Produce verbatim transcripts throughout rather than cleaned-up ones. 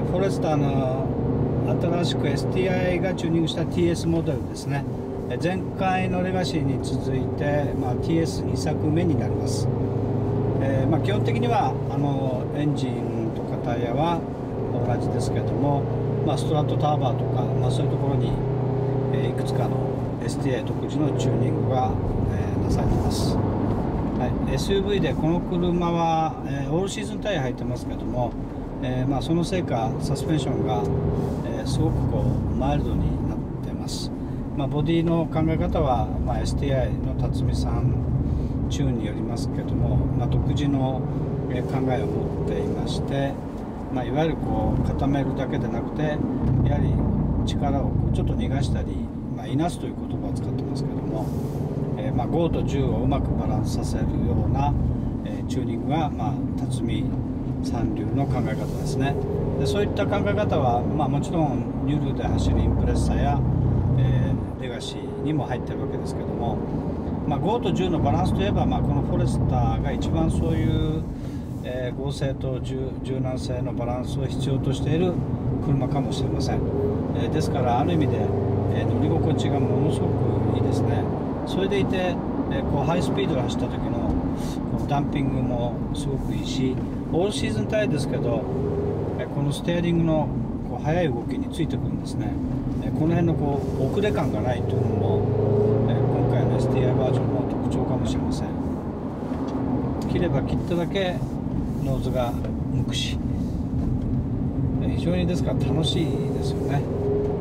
フォレスターの新しく エスティーアイ がチューニングした ティーエス モデルですね。前回のレガシーに続いて、まあ、ティーエスに 作目になります。えーまあ、基本的にはあのエンジンとかタイヤは同じですけども、まあ、ストラットターバーとか、まあ、そういうところに、えー、いくつかの エスティーアイ 独自のチューニングが、えー、なされています。はい、エスユーブイ でこの車は、えー、オールシーズンタイヤ入ってますけども、えーまあ、そのせいかサスペンションが、えー、すごくこうマイルドになってます。まあ、ボディの考え方は、まあ、エスティーアイ の辰巳さんチューンによりますけども、まあ、独自の考えを持っていまして、まあ、いわゆるこう固めるだけでなくて、やはり力をこうちょっと逃がしたり、まあ、いなすという言葉を使ってますけども、えーまあ、ごとじゅうをうまくバランスさせるような、えー、チューニングが、まあ、辰巳さん流の考え方ですね。でそういった考え方は、まあ、もちろんニュールで走るインプレッサや、えー、レガシーにも入ってるわけですけども、まあ、ごとじゅうのバランスといえば、まあ、このフォレスターが一番そういう、えー、剛性と柔軟性のバランスを必要としている車かもしれません。えー、ですからある意味で、えー、乗り心地がものすごくいいですね。それでいて、えー、こうハイスピードで走った時のこのダンピングもすごくいいし、オールシーズンタイヤですけど、えー、このステアリングのこう速い動きについてくるんですね。えー、この辺のこう遅れ感がないというのも、えー、今回の エスティーアイ バージョンの特徴かもしれません。切れば切っただけノーズが向くし、えー、非常にですから楽しいですよね。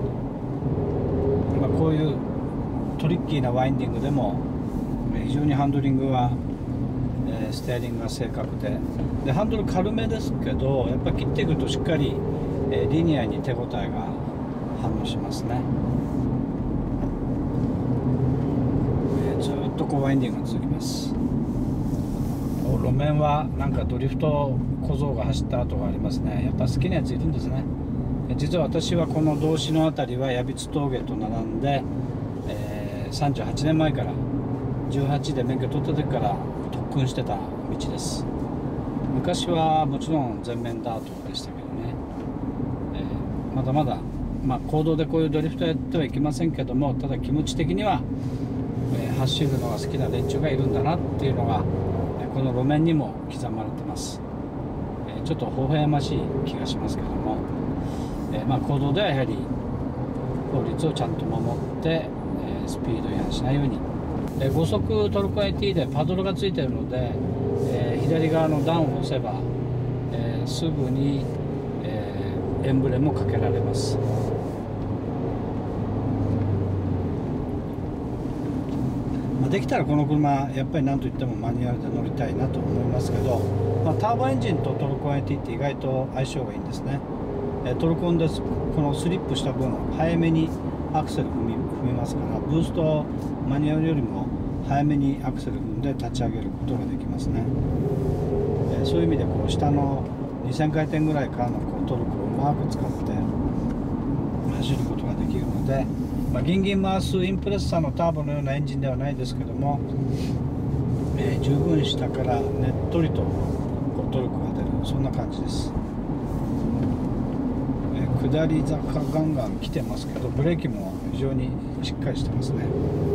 まあ、こういうトリッキーなワインディングでも非常にハンドリングは、えー、ステアリングが正確で、でハンドル軽めですけど、やっぱり切っていくとしっかり、えー、リニアに手応えが反応しますね。えー、ずっとこうワインディングが続きます。路面はなんかドリフト小僧が走った跡がありますね。やっぱ好きなやついるんですね。実は私はこの道志の辺りは矢櫃峠と並んで、えー、さんじゅうはちねんまえからじゅうはちで免許取った時から特訓してた道です。昔はもちろん全面ダートでしたけどね、えー、まだまだ、まあ、公道でこういうドリフトやってはいけませんけども、ただ気持ち的には、えー、走るのが好きな連中がいるんだなっていうのがこの路面にも刻まれてます。えー、ちょっと微笑ましい気がしますけども、えー、まあ公道ではやはり法律をちゃんと守って、えー、スピード違反しないように、えー、ご速トルク エーティー でパドルがついているので、えー、左側の段を押せば、えー、すぐに、えー、エンブレムをかけられます。できたらこの車やっぱり何といってもマニュアルで乗りたいなと思いますけど、まあ、ターボエンジンとトルコ エーティー って意外と相性がいいんですね。えトルコンです。このスリップした分早めにアクセル踏み、踏みますから、ブーストマニュアルよりも早めにアクセル踏んで立ち上げることができますね。えそういう意味でこう下のにせんかいてんぐらいからのこうトルクをうまく使って走ることができるので、まあ、ギンギン回すインプレッサーのターボのようなエンジンではないですけども、えー、十分下からねっとりとこうトルクが出る、そんな感じです。えー、下り坂ガンガン来てますけど、ブレーキも非常にしっかりしてますね。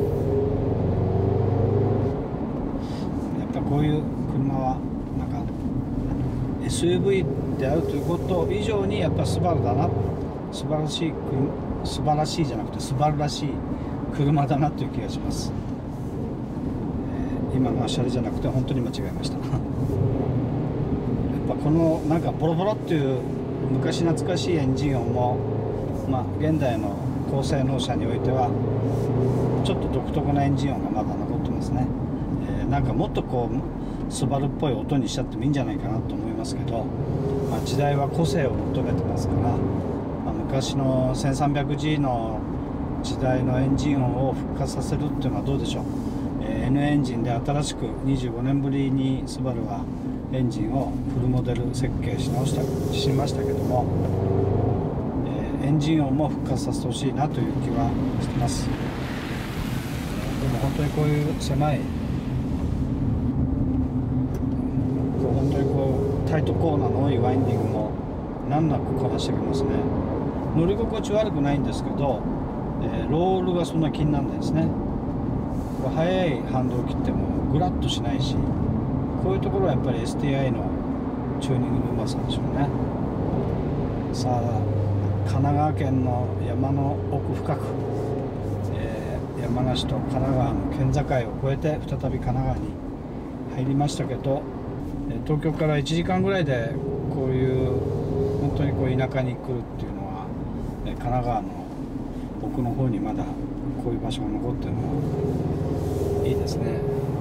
やっぱこういう車はなんか エスユーブイ であるということ以上にやっぱスバルだな、素晴らしい車、素晴らしいじゃなくて素晴らしい車だなという気がします。えー、今のはシャレじゃなくて本当に間違えました。やっぱこのなんかボロボロっていう昔懐かしいエンジン音も、まあ、現代の高性能車においてはちょっと独特なエンジン音がまだ残ってますね。えー、なんかもっとこうスバルっぽい音にしちゃってもいいんじゃないかなと思いますけど、まあ、時代は個性を求めてますから、昔の せんさんびゃくジー の時代のエンジン音を復活させるっていうのはどうでしょう。えー、N エンジンで新しくにじゅうごねんぶりにスバルはエンジンをフルモデル設計し直したしましたけども、えー、エンジン音も復活させてほしいなという気はしてます。でも本当にこういう狭いこう本当にこうタイトコーナーの多いワインディングも難なくこなしてきますね。乗り心地悪くないんですけど、えー、ロールがそんな気にならないですね。速い反動を切ってもグラッとしないし、こういうところはやっぱり エスティーアイ のチューニングのうまさでしょうね。さあ、神奈川県の山の奥深く、えー、山梨と神奈川の県境を越えて再び神奈川に入りましたけど、東京からいちじかんぐらいでこういう本当にこう田舎に来るっていうのは、神奈川の奥の方にまだこういう場所が残ってるのはいいですね。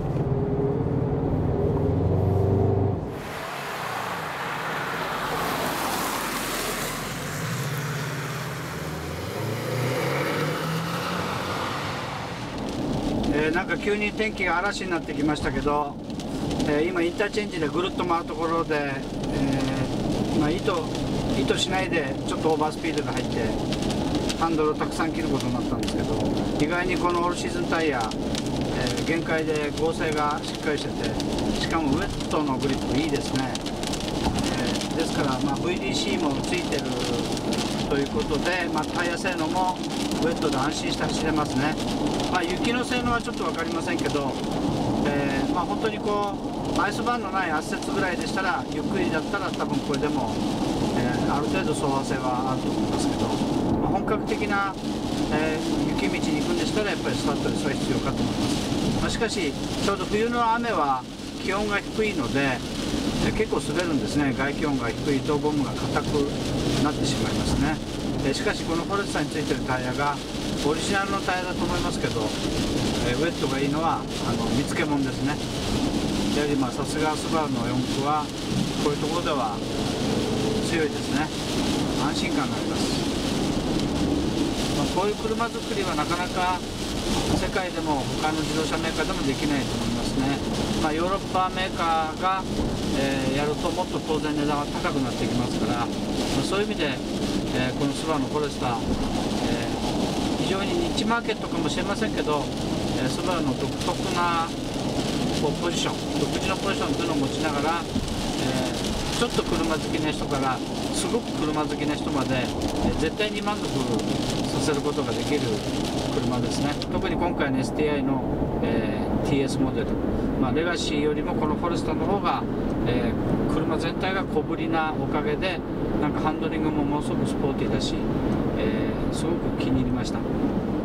えー、なんか急に天気が嵐になってきましたけど、えー、今インターチェンジでぐるっと回るところで、えーまあ、意図意図しないでちょっとオーバースピードが入ってハンドルをたくさん切ることになったんですけど、意外にこのオールシーズンタイヤ、えー、限界で剛性がしっかりしてて、しかもウェットのグリップいいですね。えー、ですから、まあ、ブイディーシー もついてるということで、まあ、タイヤ性能もウェットで安心して走れますね。まあ、雪の性能はちょっと分かりませんけど、えーまあ、本当にこうアイスバーンのない圧雪ぐらいでしたら、ゆっくりだったら多分これでも、えー、ある程度走破性はあると思いますけど、まあ、本格的な、えー、雪道に行くんでしたらやっぱりスタッドレスは必要かと思います。まあ、しかしちょうど冬の雨は気温が低いので、えー、結構滑るんですね。外気温が低いとゴムが硬くなってしまいますね。えー、しかしこのフォレスターについてるタイヤがオリジナルのタイヤだと思いますけど、えー、ウェットがいいのはあの見つけもんですね。やはりまあさすがスバルのよん駆はこういうところでは強いですね。安心感があります。まあ、こういう車作りはなかなか世界でも他の自動車メーカーでもできないと思いますね。まあ、ヨーロッパメーカーが、えー、やるともっと当然値段は高くなっていきますから、まあ、そういう意味で、えー、このスバルのフォレスター、えー、非常にニッチマーケットかもしれませんけど、えー、スバルの独特なこうポジション、独自のポジションというのを持ちながら、えー、ちょっと車好きな人からすごく車好きな人まで、えー、絶対に満足させることができる車ですね。特に今回の エスティーアイ の、えー、ティーエス モデル、まあ、レガシーよりもこのフォレスタの方が、えー、車全体が小ぶりなおかげで、なんかハンドリングもものすごくスポーティーだし、えー、すごく気に入りました。